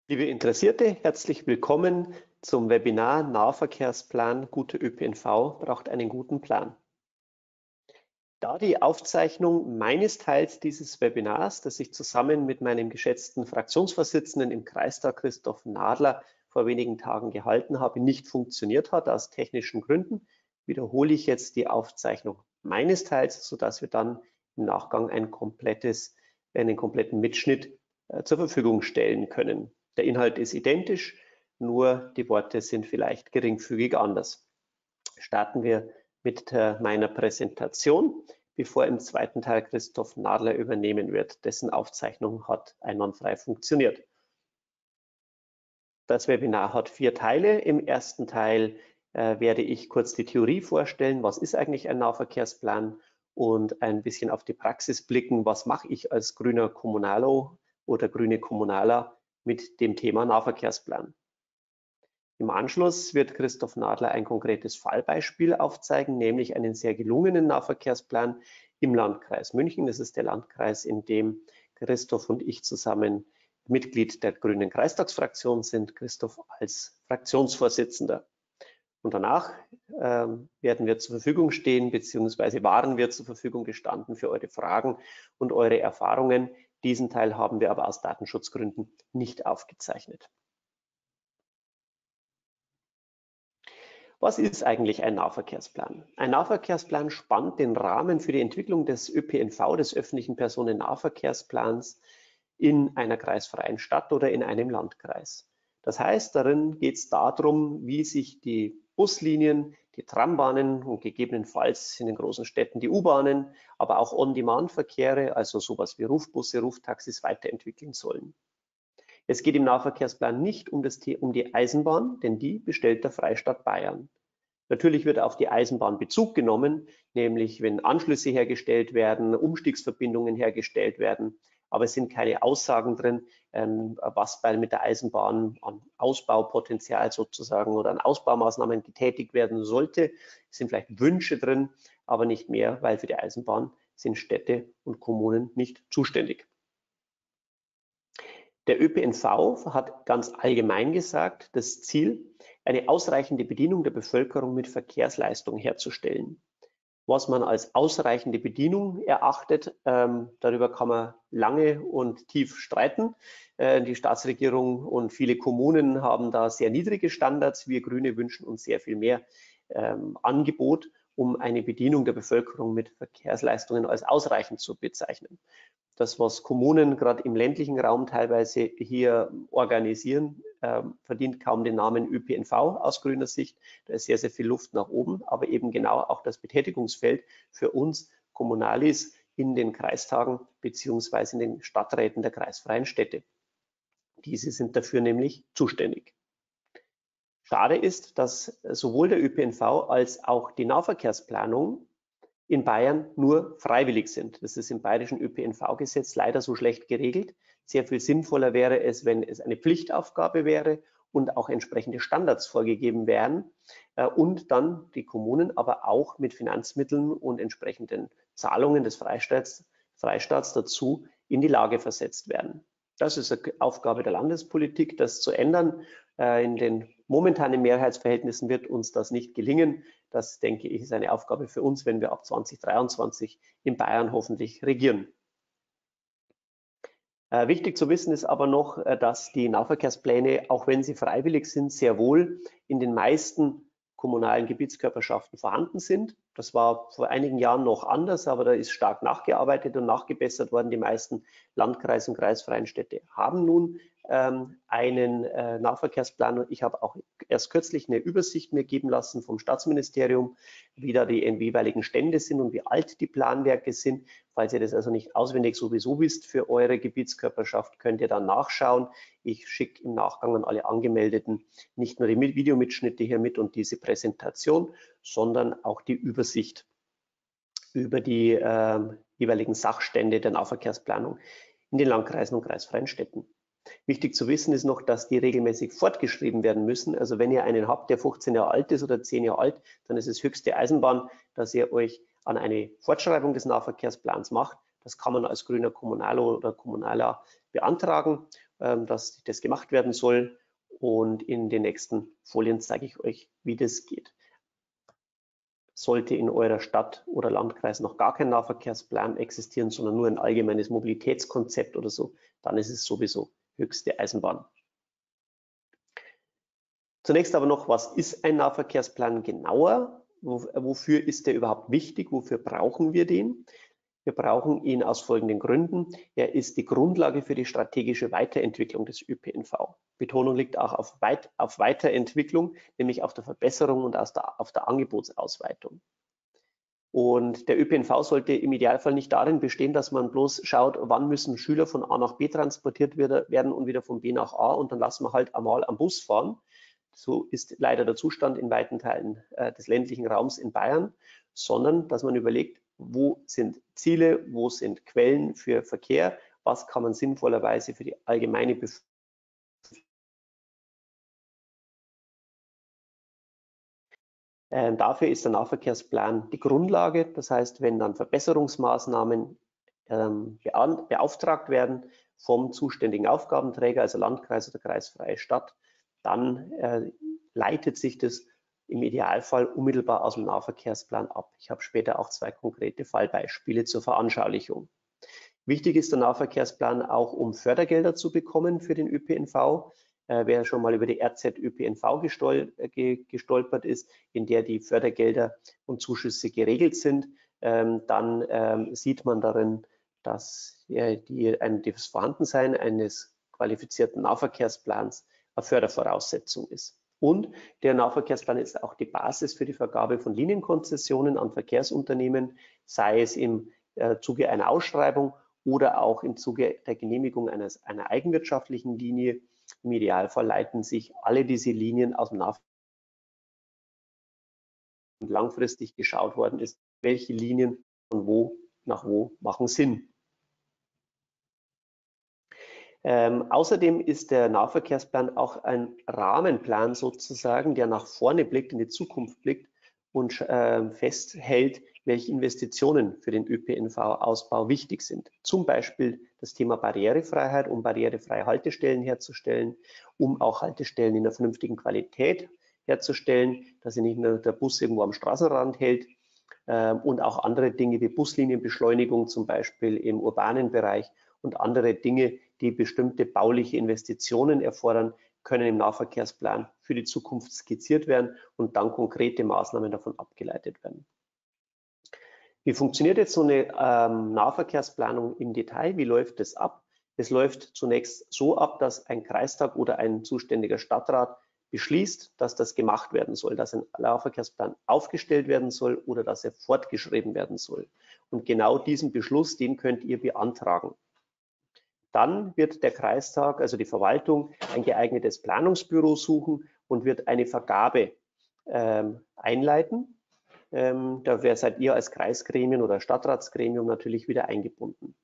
Liebe Interessierte, herzlich willkommen zum Webinar Nahverkehrsplan Guter ÖPNV braucht einen guten Plan. Da die Aufzeichnung meines Teils dieses Webinars, das ich zusammen mit meinem geschätzten Fraktionsvorsitzenden im Kreistag, Christoph Nadler, vor wenigen Tagen gehalten habe, nicht funktioniert hat aus technischen Gründen, wiederhole ich jetzt die Aufzeichnung meines Teils, sodass wir dann im Nachgang einen kompletten Mitschnitt zur Verfügung stellen können. Der Inhalt ist identisch, nur die Worte sind vielleicht geringfügig anders. Starten wir mit meiner Präsentation, bevor im zweiten Teil Christoph Nadler übernehmen wird. Dessen Aufzeichnung hat einwandfrei funktioniert. Das Webinar hat 4 Teile. Im ersten Teil werde ich kurz die Theorie vorstellen. Was ist eigentlich ein Nahverkehrsplan? Und ein bisschen auf die Praxis blicken. Was mache ich als grüner Kommunalo oder grüne Kommunaler mit dem Thema Nahverkehrsplan? Im Anschluss wird Christoph Nadler ein konkretes Fallbeispiel aufzeigen, nämlich einen sehr gelungenen Nahverkehrsplan im Landkreis München. Das ist der Landkreis, in dem Christoph und ich zusammen Mitglied der Grünen Kreistagsfraktion sind, Christoph als Fraktionsvorsitzender. Und danach werden wir zur Verfügung stehen, beziehungsweise waren wir zur Verfügung gestanden für eure Fragen und eure Erfahrungen. Diesen Teil haben wir aber aus Datenschutzgründen nicht aufgezeichnet. Was ist eigentlich ein Nahverkehrsplan? Ein Nahverkehrsplan spannt den Rahmen für die Entwicklung des ÖPNV, des öffentlichen Personennahverkehrsplans, in einer kreisfreien Stadt oder in einem Landkreis. Das heißt, darin geht es darum, wie sich die Buslinien, die Trambahnen und gegebenenfalls in den großen Städten die U-Bahnen, aber auch On-Demand-Verkehre, also sowas wie Rufbusse, Ruftaxis weiterentwickeln sollen. Es geht im Nahverkehrsplan nicht um die Eisenbahn, denn die bestellt der Freistaat Bayern. Natürlich wird auf die Eisenbahn Bezug genommen, nämlich wenn Anschlüsse hergestellt werden, Umstiegsverbindungen hergestellt werden, aber es sind keine Aussagen drin, was mit der Eisenbahn an Ausbaupotenzial sozusagen oder an Ausbaumaßnahmen getätigt werden sollte. Es sind vielleicht Wünsche drin, aber nicht mehr, weil für die Eisenbahn sind Städte und Kommunen nicht zuständig. Der ÖPNV hat ganz allgemein gesagt, das Ziel, eine ausreichende Bedienung der Bevölkerung mit Verkehrsleistung herzustellen. Was man als ausreichende Bedienung erachtet, darüber kann man lange und tief streiten. Die Staatsregierung und viele Kommunen haben da sehr niedrige Standards. Wir Grüne wünschen uns sehr viel mehr Angebot, um eine Bedienung der Bevölkerung mit Verkehrsleistungen als ausreichend zu bezeichnen. Das, was Kommunen gerade im ländlichen Raum teilweise hier organisieren, verdient kaum den Namen ÖPNV aus grüner Sicht. Da ist sehr, sehr viel Luft nach oben, aber eben genau auch das Betätigungsfeld für uns Kommunalis in den Kreistagen beziehungsweise in den Stadträten der kreisfreien Städte. Diese sind dafür nämlich zuständig. Schade ist, dass sowohl der ÖPNV als auch die Nahverkehrsplanung in Bayern nur freiwillig sind. Das ist im bayerischen ÖPNV-Gesetz leider so schlecht geregelt. Sehr viel sinnvoller wäre es, wenn es eine Pflichtaufgabe wäre und auch entsprechende Standards vorgegeben wären und dann die Kommunen aber auch mit Finanzmitteln und entsprechenden Zahlungen des Freistaats dazu in die Lage versetzt werden. Das ist eine Aufgabe der Landespolitik, das zu ändern. In den momentanen Mehrheitsverhältnissen wird uns das nicht gelingen. Das, denke ich, ist eine Aufgabe für uns, wenn wir ab 2023 in Bayern hoffentlich regieren. Wichtig zu wissen ist aber noch, dass die Nahverkehrspläne, auch wenn sie freiwillig sind, sehr wohl in den meisten kommunalen Gebietskörperschaften vorhanden sind. Das war vor einigen Jahren noch anders, aber da ist stark nachgearbeitet und nachgebessert worden. Die meisten Landkreise und kreisfreien Städte haben nun einen Nahverkehrsplan. Ich habe auch erst kürzlich eine Übersicht mir geben lassen vom Staatsministerium, wie da die jeweiligen Stände sind und wie alt die Planwerke sind. Falls ihr das also nicht auswendig sowieso wisst für eure Gebietskörperschaft, könnt ihr dann nachschauen. Ich schicke im Nachgang an alle Angemeldeten nicht nur die Videomitschnitte hier mit und diese Präsentation, sondern auch die Übersicht über die jeweiligen Sachstände der Nahverkehrsplanung in den Landkreisen und kreisfreien Städten. Wichtig zu wissen ist noch, dass die regelmäßig fortgeschrieben werden müssen. Also wenn ihr einen habt, der 15 Jahre alt ist oder 10 Jahre alt, dann ist es höchste Eisenbahn, dass ihr euch an eine Fortschreibung des Nahverkehrsplans macht. Das kann man als grüner Kommunalo oder Kommunaler beantragen dass das gemacht werden soll. Und in den nächsten Folien zeige ich euch, wie das geht. Sollte in eurer Stadt oder Landkreis noch gar kein Nahverkehrsplan existieren, sondern nur ein allgemeines Mobilitätskonzept oder so, dann ist es sowieso höchste Eisenbahn. Zunächst aber noch, was ist ein Nahverkehrsplan genauer? Wofür ist der überhaupt wichtig? Wofür brauchen wir den? Wir brauchen ihn aus folgenden Gründen. Er ist die Grundlage für die strategische Weiterentwicklung des ÖPNV. Betonung liegt auch auf Weiterentwicklung, nämlich auf der Verbesserung und auf der Angebotsausweitung. Und der ÖPNV sollte im Idealfall nicht darin bestehen, dass man bloß schaut, wann müssen Schüler von A nach B transportiert werden und wieder von B nach A und dann lassen wir halt einmal am Bus fahren. So ist leider der Zustand in weiten Teilen des ländlichen Raums in Bayern, sondern dass man überlegt, wo sind Ziele, wo sind Quellen für Verkehr, was kann man sinnvollerweise für die allgemeine Bevölkerung. Dafür ist der Nahverkehrsplan die Grundlage. Das heißt, wenn dann Verbesserungsmaßnahmen beauftragt werden vom zuständigen Aufgabenträger, also Landkreis oder kreisfreie Stadt, dann leitet sich das im Idealfall unmittelbar aus dem Nahverkehrsplan ab. Ich habe später auch 2 konkrete Fallbeispiele zur Veranschaulichung. Wichtig ist der Nahverkehrsplan auch, um Fördergelder zu bekommen für den ÖPNV. Wer schon mal über die RZ-ÖPNV gestolpert ist, in der die Fördergelder und Zuschüsse geregelt sind, dann sieht man darin, dass das Vorhandensein eines qualifizierten Nahverkehrsplans eine Fördervoraussetzung ist. Und der Nahverkehrsplan ist auch die Basis für die Vergabe von Linienkonzessionen an Verkehrsunternehmen, sei es im Zuge einer Ausschreibung oder auch im Zuge der Genehmigung einer eigenwirtschaftlichen Linie. Im Idealfall leiten sich alle diese Linien aus dem Nahverkehr und langfristig geschaut worden ist, welche Linien von wo nach wo machen Sinn. Außerdem ist der Nahverkehrsplan auch ein Rahmenplan sozusagen, der nach vorne blickt, in die Zukunft blickt und festhält, welche Investitionen für den ÖPNV-Ausbau wichtig sind. Zum Beispiel das Thema Barrierefreiheit, um barrierefreie Haltestellen herzustellen, um auch Haltestellen in einer vernünftigen Qualität herzustellen, dass sich nicht nur der Bus irgendwo am Straßenrand hält, und auch andere Dinge wie Buslinienbeschleunigung zum Beispiel im urbanen Bereich und andere Dinge, die bestimmte bauliche Investitionen erfordern, können im Nahverkehrsplan für die Zukunft skizziert werden und dann konkrete Maßnahmen davon abgeleitet werden. Wie funktioniert jetzt so eine Nahverkehrsplanung im Detail? Wie läuft das ab? Es läuft zunächst so ab, dass ein Kreistag oder ein zuständiger Stadtrat beschließt, dass das gemacht werden soll, dass ein Nahverkehrsplan aufgestellt werden soll oder dass er fortgeschrieben werden soll. Und genau diesen Beschluss, den könnt ihr beantragen. Dann wird der Kreistag, also die Verwaltung, ein geeignetes Planungsbüro suchen und wird eine Vergabe einleiten. Da seid ihr als Kreisgremium oder Stadtratsgremium natürlich wieder eingebunden.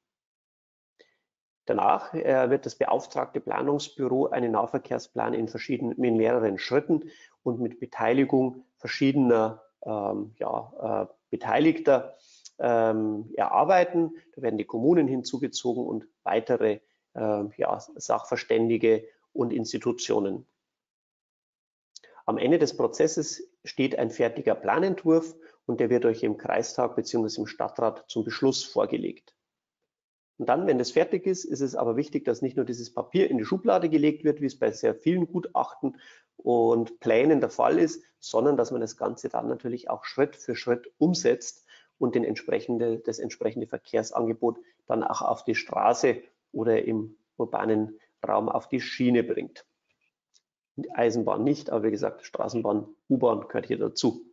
Danach wird das beauftragte Planungsbüro einen Nahverkehrsplan in mehreren Schritten und mit Beteiligung verschiedener Beteiligter erarbeiten. Da werden die Kommunen hinzugezogen und weitere Sachverständige und Institutionen. Am Ende des Prozesses steht ein fertiger Planentwurf und der wird euch im Kreistag bzw. im Stadtrat zum Beschluss vorgelegt. Und dann, wenn das fertig ist, ist es aber wichtig, dass nicht nur dieses Papier in die Schublade gelegt wird, wie es bei sehr vielen Gutachten und Plänen der Fall ist, sondern dass man das Ganze dann natürlich auch Schritt für Schritt umsetzt und das entsprechende Verkehrsangebot dann auch auf die Straße oder im urbanen Raum auf die Schiene bringt. Die Eisenbahn nicht, aber wie gesagt, Straßenbahn, U-Bahn gehört hier dazu.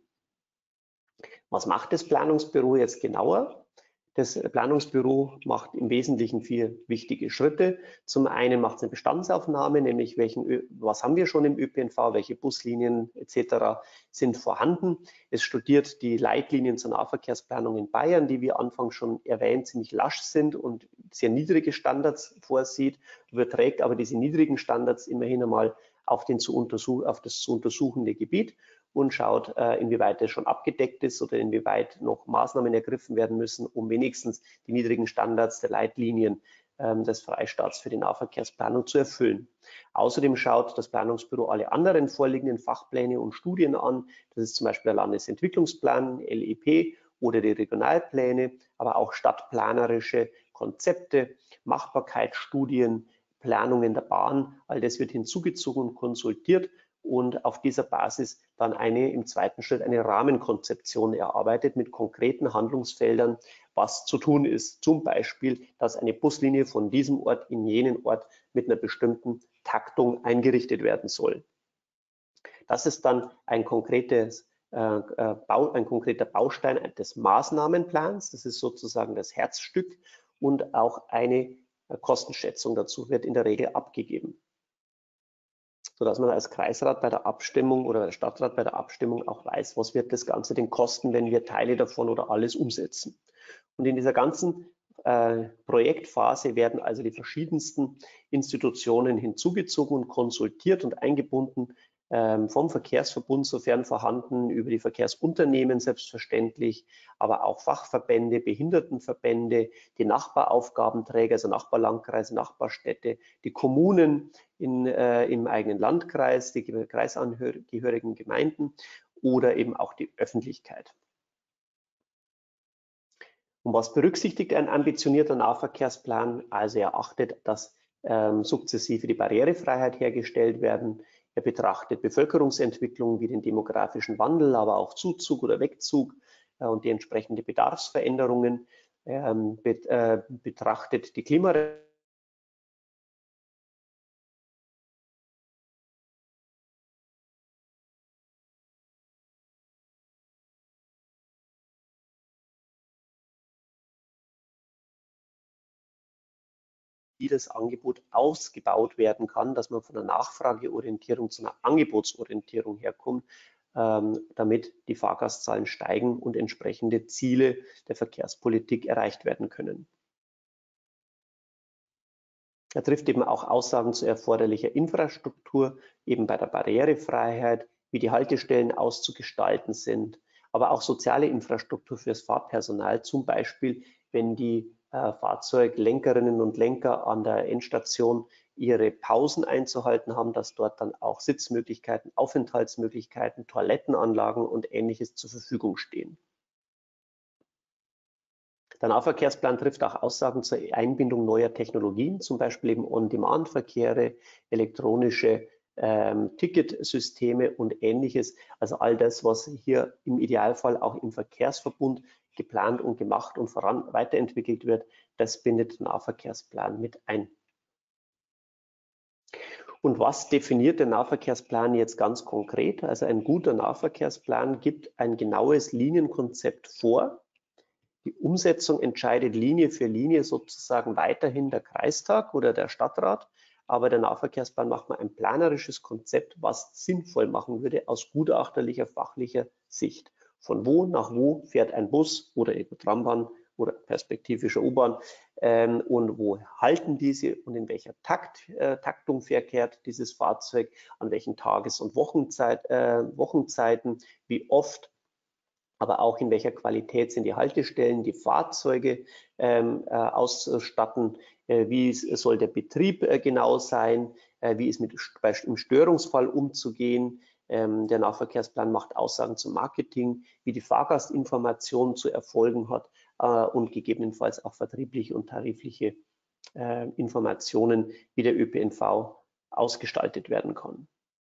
Was macht das Planungsbüro jetzt genauer? Das Planungsbüro macht im Wesentlichen 4 wichtige Schritte. Zum einen macht es eine Bestandsaufnahme, nämlich was haben wir schon im ÖPNV, welche Buslinien etc. sind vorhanden. Es studiert die Leitlinien zur Nahverkehrsplanung in Bayern, die wie anfangs schon erwähnt ziemlich lasch sind und sehr niedrige Standards vorsieht, überträgt aber diese niedrigen Standards immerhin einmal auf das zu untersuchende Gebiet und schaut, inwieweit das schon abgedeckt ist oder inwieweit noch Maßnahmen ergriffen werden müssen, um wenigstens die niedrigen Standards der Leitlinien des Freistaats für die Nahverkehrsplanung zu erfüllen. Außerdem schaut das Planungsbüro alle anderen vorliegenden Fachpläne und Studien an. Das ist zum Beispiel der Landesentwicklungsplan, LEP, oder die Regionalpläne, aber auch stadtplanerische Konzepte, Machbarkeitsstudien, Planungen der Bahn. All das wird hinzugezogen und konsultiert und auf dieser Basis dann im zweiten Schritt eine Rahmenkonzeption erarbeitet mit konkreten Handlungsfeldern, was zu tun ist. Zum Beispiel, dass eine Buslinie von diesem Ort in jenen Ort mit einer bestimmten Taktung eingerichtet werden soll. Das ist dann ein konkreter Baustein des Maßnahmenplans. Das ist sozusagen das Herzstück und auch eine Kostenschätzung dazu wird in der Regel abgegeben, sodass man als Kreisrat bei der Abstimmung oder der Stadtrat bei der Abstimmung auch weiß, was wird das Ganze denn kosten, wenn wir Teile davon oder alles umsetzen. Und in dieser ganzen Projektphase werden also die verschiedensten Institutionen hinzugezogen und konsultiert und eingebunden, vom Verkehrsverbund, sofern vorhanden, über die Verkehrsunternehmen selbstverständlich, aber auch Fachverbände, Behindertenverbände, die Nachbaraufgabenträger, also Nachbarlandkreise, Nachbarstädte, die Kommunen im eigenen Landkreis, die kreisangehörigen Gemeinden oder eben auch die Öffentlichkeit. Und was berücksichtigt ein ambitionierter Nahverkehrsplan? Also er achtet, dass sukzessive die Barrierefreiheit hergestellt werden. Er betrachtet Bevölkerungsentwicklung wie den demografischen Wandel, aber auch Zuzug oder Wegzug und die entsprechende Bedarfsveränderungen. Er betrachtet die Klimarechtliche wie das Angebot ausgebaut werden kann, dass man von einer Nachfrageorientierung zu einer Angebotsorientierung herkommt, damit die Fahrgastzahlen steigen und entsprechende Ziele der Verkehrspolitik erreicht werden können. Er trifft eben auch Aussagen zu erforderlicher Infrastruktur, eben bei der Barrierefreiheit, wie die Haltestellen auszugestalten sind, aber auch soziale Infrastruktur fürs Fahrpersonal, zum Beispiel, wenn die Fahrzeuglenkerinnen und Lenker an der Endstation ihre Pausen einzuhalten haben, dass dort dann auch Sitzmöglichkeiten, Aufenthaltsmöglichkeiten, Toilettenanlagen und Ähnliches zur Verfügung stehen. Der Nahverkehrsplan trifft auch Aussagen zur Einbindung neuer Technologien, zum Beispiel eben On-Demand-Verkehre, elektronische Ticketsysteme und Ähnliches. Also all das, was hier im Idealfall auch im Verkehrsverbund geplant und gemacht und weiterentwickelt wird, das bindet der Nahverkehrsplan mit ein. Und was definiert der Nahverkehrsplan jetzt ganz konkret? Also ein guter Nahverkehrsplan gibt ein genaues Linienkonzept vor. Die Umsetzung entscheidet Linie für Linie sozusagen weiterhin der Kreistag oder der Stadtrat, aber der Nahverkehrsplan macht mal ein planerisches Konzept, was sinnvoll machen würde aus gutachterlicher, fachlicher Sicht. Von wo nach wo fährt ein Bus oder eben Trambahn oder perspektivische U-Bahn und wo halten diese und in welcher Taktung verkehrt dieses Fahrzeug, an welchen Tages- und Wochenzeiten, wie oft, aber auch in welcher Qualität sind die Haltestellen, die Fahrzeuge ausstatten, wie soll der Betrieb genau sein, wie ist im Störungsfall umzugehen. Der Nahverkehrsplan macht Aussagen zum Marketing, wie die Fahrgastinformation zu erfolgen hat und gegebenenfalls auch vertriebliche und tarifliche Informationen, wie der ÖPNV ausgestaltet werden kann.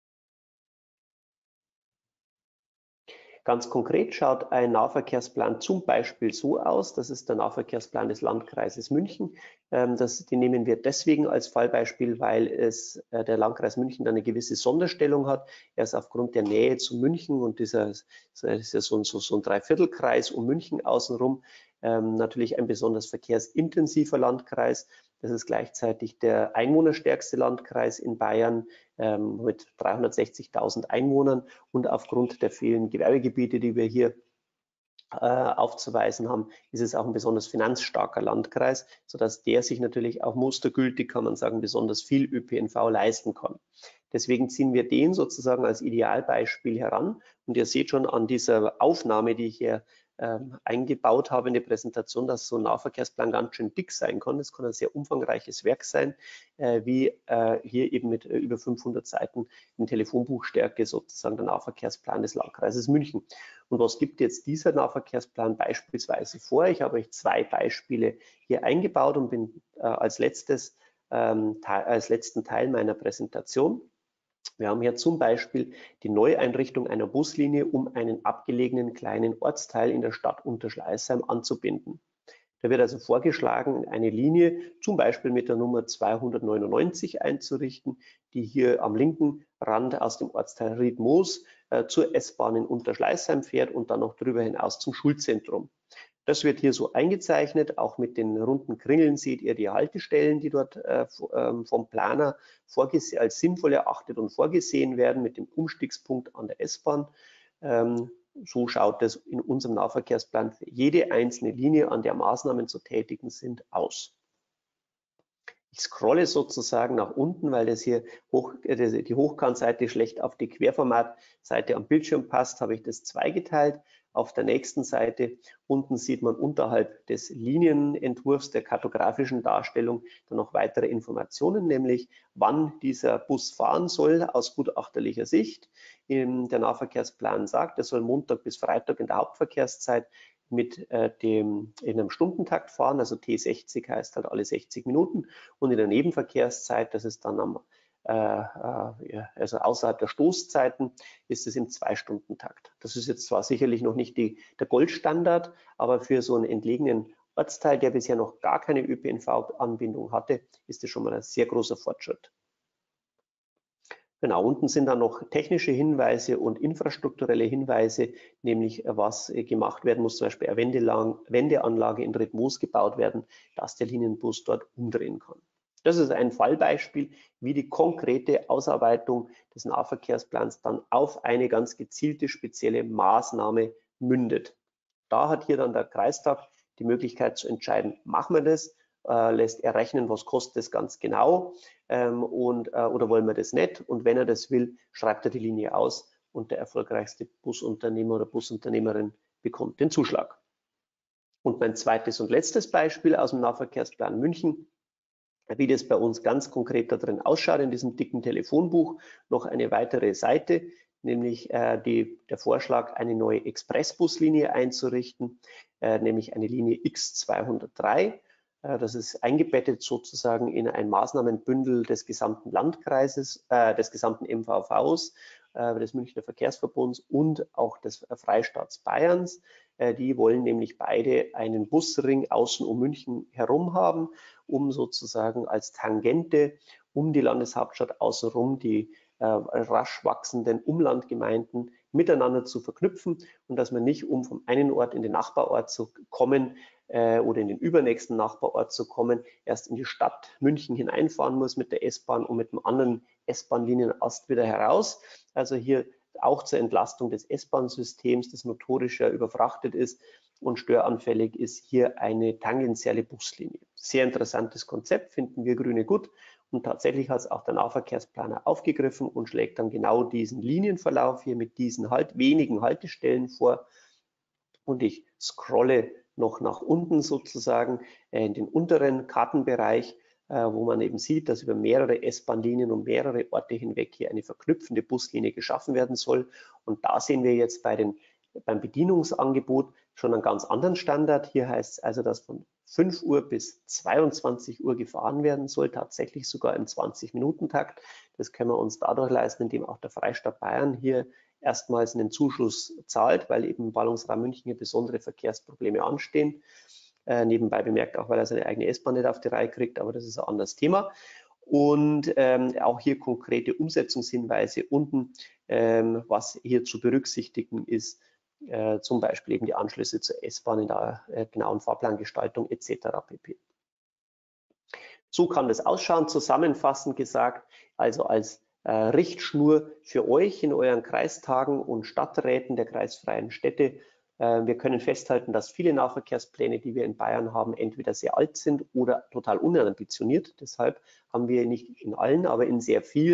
Ganz konkret schaut ein Nahverkehrsplan zum Beispiel so aus, das ist der Nahverkehrsplan des Landkreises München. Den nehmen wir deswegen als Fallbeispiel, weil der Landkreis München eine gewisse Sonderstellung hat. Er ist aufgrund der Nähe zu München und das ist ja so ein Dreiviertelkreis um München außenrum natürlich ein besonders verkehrsintensiver Landkreis. Das ist gleichzeitig der einwohnerstärkste Landkreis in Bayern mit 360.000 Einwohnern und aufgrund der vielen Gewerbegebiete, die wir hier aufzuweisen haben, ist es auch ein besonders finanzstarker Landkreis, sodass der sich natürlich auch mustergültig, kann man sagen, besonders viel ÖPNV leisten kann. Deswegen ziehen wir den sozusagen als Idealbeispiel heran und ihr seht schon an dieser Aufnahme, die ich hier eingebaut habe in die Präsentation, dass so ein Nahverkehrsplan ganz schön dick sein kann. Das kann ein sehr umfangreiches Werk sein, wie hier eben mit über 500 Seiten in Telefonbuchstärke sozusagen der Nahverkehrsplan des Landkreises München. Und was gibt jetzt dieser Nahverkehrsplan beispielsweise vor? Ich habe euch 2 Beispiele hier eingebaut und bin als letzten Teil meiner Präsentation. Wir haben hier zum Beispiel die Neueinrichtung einer Buslinie, um einen abgelegenen kleinen Ortsteil in der Stadt Unterschleißheim anzubinden. Da wird also vorgeschlagen, eine Linie zum Beispiel mit der Nummer 299 einzurichten, die hier am linken Rand aus dem Ortsteil Riedmoos zur S-Bahn in Unterschleißheim fährt und dann noch darüber hinaus zum Schulzentrum. Das wird hier so eingezeichnet, auch mit den runden Kringeln seht ihr die Haltestellen, die dort vom Planer als sinnvoll erachtet und vorgesehen werden, mit dem Umstiegspunkt an der S-Bahn. So schaut es in unserem Nahverkehrsplan für jede einzelne Linie, an der Maßnahmen zu tätigen sind, aus. Ich scrolle sozusagen nach unten, weil das hier die Hochkantseite schlecht auf die Querformatseite am Bildschirm passt, habe ich das zweigeteilt. Auf der nächsten Seite unten sieht man unterhalb des Linienentwurfs der kartografischen Darstellung dann noch weitere Informationen, nämlich wann dieser Bus fahren soll aus gutachterlicher Sicht. Der Nahverkehrsplan sagt, er soll Montag bis Freitag in der Hauptverkehrszeit in einem Stundentakt fahren, also T60 heißt halt alle 60 Minuten, und in der Nebenverkehrszeit, das ist dann also außerhalb der Stoßzeiten, ist es im 2-Stunden-Takt. Das ist jetzt zwar sicherlich noch nicht der Goldstandard, aber für so einen entlegenen Ortsteil, der bisher noch gar keine ÖPNV-Anbindung hatte, ist das schon mal ein sehr großer Fortschritt. Genau, unten sind dann noch technische Hinweise und infrastrukturelle Hinweise, nämlich was gemacht werden muss, zum Beispiel eine Wendeanlage in Riedmoos gebaut werden, dass der Linienbus dort umdrehen kann. Das ist ein Fallbeispiel, wie die konkrete Ausarbeitung des Nahverkehrsplans dann auf eine ganz gezielte spezielle Maßnahme mündet. Da hat hier dann der Kreistag die Möglichkeit zu entscheiden, machen wir das, lässt er rechnen, was kostet das ganz genau oder wollen wir das nicht, und wenn er das will, schreibt er die Linie aus und der erfolgreichste Busunternehmer oder Busunternehmerin bekommt den Zuschlag. Und mein zweites und letztes Beispiel aus dem Nahverkehrsplan München, wie das bei uns ganz konkret da drin ausschaut in diesem dicken Telefonbuch, noch eine weitere Seite, nämlich der Vorschlag, eine neue Expressbuslinie einzurichten, nämlich eine Linie X203. Das ist eingebettet sozusagen in ein Maßnahmenbündel des gesamten Landkreises, des gesamten MVVs, des Münchner Verkehrsverbunds und auch des Freistaats Bayerns. Die wollen nämlich beide einen Busring außen um München herum haben, um sozusagen als Tangente um die Landeshauptstadt außenrum die rasch wachsenden Umlandgemeinden miteinander zu verknüpfen und dass man nicht, um vom einen Ort in den Nachbarort zu kommen oder in den übernächsten Nachbarort zu kommen, erst in die Stadt München hineinfahren muss mit der S-Bahn und mit dem anderen S-Bahn-Linienast wieder heraus. Also hier auch zur Entlastung des S-Bahn-Systems, das notorisch ja überfrachtet ist und störanfällig ist, hier eine tangentiale Buslinie. Sehr interessantes Konzept, finden wir Grüne gut. Und tatsächlich hat es auch der Nahverkehrsplaner aufgegriffen und schlägt dann genau diesen Linienverlauf hier mit diesen wenigen Haltestellen vor. Und ich scrolle noch nach unten sozusagen in den unteren Kartenbereich, wo man eben sieht, dass über mehrere S-Bahn-Linien und mehrere Orte hinweg hier eine verknüpfende Buslinie geschaffen werden soll. Und da sehen wir jetzt beim Bedienungsangebot schon einen ganz anderen Standard. Hier heißt es also, dass von 5 Uhr bis 22 Uhr gefahren werden soll, tatsächlich sogar im 20-Minuten-Takt. Das können wir uns dadurch leisten, indem auch der Freistaat Bayern hier erstmals einen Zuschuss zahlt, weil eben im Ballungsraum München hier besondere Verkehrsprobleme anstehen. Nebenbei bemerkt auch, weil er seine eigene S-Bahn nicht auf die Reihe kriegt, aber das ist ein anderes Thema. Und auch hier konkrete Umsetzungshinweise unten, was hier zu berücksichtigen ist, zum Beispiel eben die Anschlüsse zur S-Bahn in der genauen Fahrplangestaltung etc. pp. So kann das ausschauen, zusammenfassend gesagt, also als Richtschnur für euch in euren Kreistagen und Stadträten der kreisfreien Städte. Wir können festhalten, dass viele Nahverkehrspläne, die wir in Bayern haben, entweder sehr alt sind oder total unambitioniert. Deshalb haben wir nicht in allen, aber in sehr vielen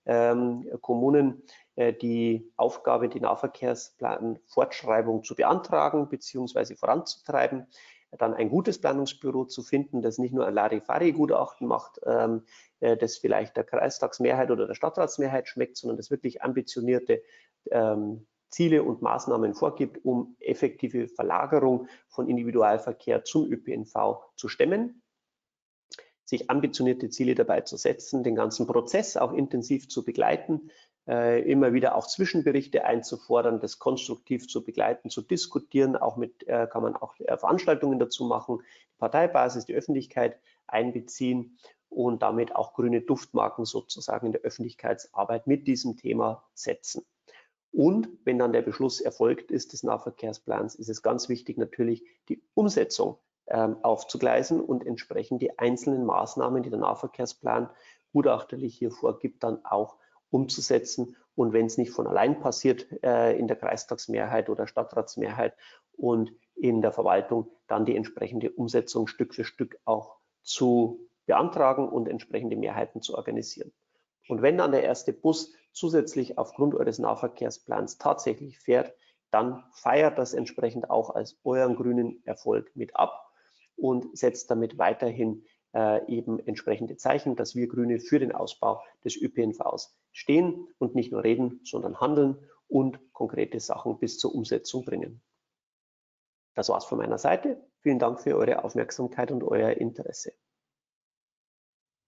Kommunen die Aufgabe, die Nahverkehrsplan-Fortschreibung zu beantragen bzw. voranzutreiben, dann ein gutes Planungsbüro zu finden, das nicht nur ein Larifari-Gutachten macht, das vielleicht der Kreistagsmehrheit oder der Stadtratsmehrheit schmeckt, sondern das wirklich ambitionierte Ziele und Maßnahmen vorgibt, um effektive Verlagerung von Individualverkehr zum ÖPNV zu stemmen, sich ambitionierte Ziele dabei zu setzen, den ganzen Prozess auch intensiv zu begleiten, immer wieder auch Zwischenberichte einzufordern, das konstruktiv zu begleiten, zu diskutieren, auch kann man auch Veranstaltungen dazu machen, die Parteibasis, die Öffentlichkeit einbeziehen und damit auch grüne Duftmarken sozusagen in der Öffentlichkeitsarbeit mit diesem Thema setzen. Und wenn dann der Beschluss erfolgt ist des Nahverkehrsplans, ist es ganz wichtig, natürlich die Umsetzung aufzugleisen und entsprechend die einzelnen Maßnahmen, die der Nahverkehrsplan gutachterlich hier vorgibt, dann auch umzusetzen. Und wenn es nicht von allein passiert in der Kreistagsmehrheit oder Stadtratsmehrheit und in der Verwaltung, dann die entsprechende Umsetzung Stück für Stück auch zu beantragen und entsprechende Mehrheiten zu organisieren. Und wenn dann der erste Bus zusätzlich aufgrund eures Nahverkehrsplans tatsächlich fährt, dann feiert das entsprechend auch als euren grünen Erfolg mit ab und setzt damit weiterhin eben entsprechende Zeichen, dass wir Grüne für den Ausbau des ÖPNVs stehen und nicht nur reden, sondern handeln und konkrete Sachen bis zur Umsetzung bringen. Das war's von meiner Seite. Vielen Dank für eure Aufmerksamkeit und euer Interesse.